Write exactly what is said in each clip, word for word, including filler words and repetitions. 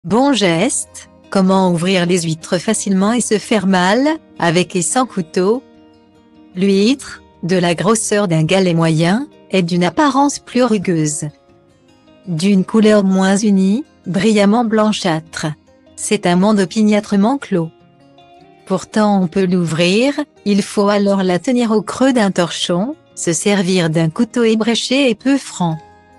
Bon geste, comment ouvrir les huîtres facilement et se faire mal, avec et sans couteau. L'huître, de la grosseur d'un galet moyen, est d'une apparence plus rugueuse. D'une couleur moins unie, brillamment blanchâtre. C'est un monde opiniâtrement clos. Pourtant on peut l'ouvrir, il faut alors la tenir au creux d'un torchon, se servir d'un couteau ébréché et peu franc.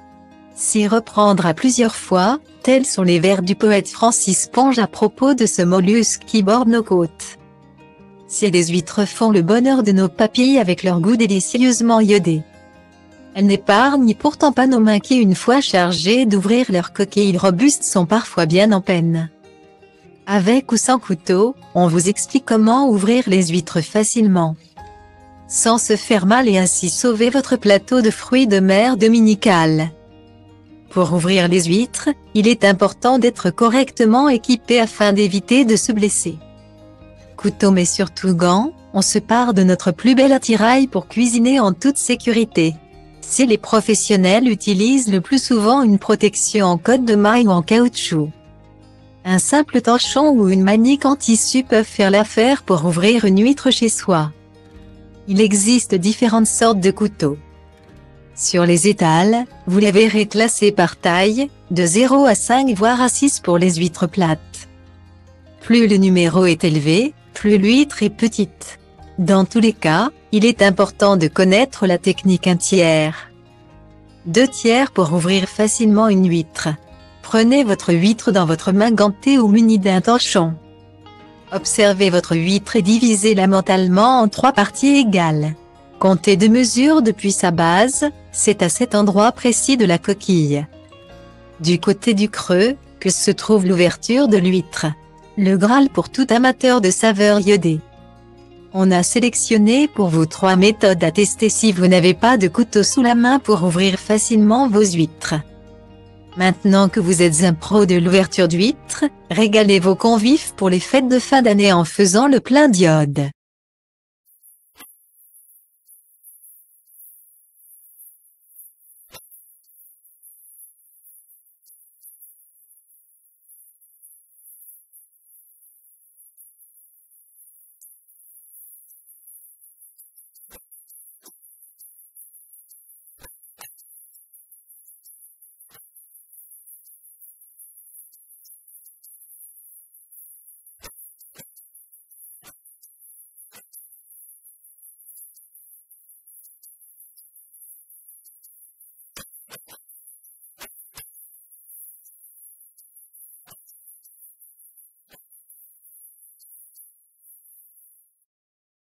S'y reprendre à plusieurs fois, tels sont les vers du poète Francis Ponge à propos de ce mollusque qui borde nos côtes. Si les huîtres font le bonheur de nos papilles avec leur goût délicieusement iodé, elles n'épargnent pourtant pas nos mains qui, une fois chargées d'ouvrir leurs coquilles robustes, sont parfois bien en peine. Avec ou sans couteau, on vous explique comment ouvrir les huîtres facilement, sans se faire mal et ainsi sauver votre plateau de fruits de mer dominical. Pour ouvrir les huîtres, il est important d'être correctement équipé afin d'éviter de se blesser. Couteau mais surtout gants, on se pare de notre plus bel attirail pour cuisiner en toute sécurité. Si les professionnels utilisent le plus souvent une protection en cotte de maille ou en caoutchouc, un simple torchon ou une manique en tissu peuvent faire l'affaire pour ouvrir une huître chez soi. Il existe différentes sortes de couteaux. Sur les étals, vous les verrez classés par taille, de zéro à cinq voire à six pour les huîtres plates. Plus le numéro est élevé, plus l'huître est petite. Dans tous les cas, il est important de connaître la technique un tiers. Deux tiers pour ouvrir facilement une huître. Prenez votre huître dans votre main gantée ou munie d'un torchon. Observez votre huître et divisez-la mentalement en trois parties égales. Comptez deux mesures depuis sa base, c'est à cet endroit précis de la coquille, du côté du creux, que se trouve l'ouverture de l'huître. Le Graal pour tout amateur de saveurs iodées. On a sélectionné pour vous trois méthodes à tester si vous n'avez pas de couteau sous la main pour ouvrir facilement vos huîtres. Maintenant que vous êtes un pro de l'ouverture d'huîtres, régalez vos convives pour les fêtes de fin d'année en faisant le plein d'iode.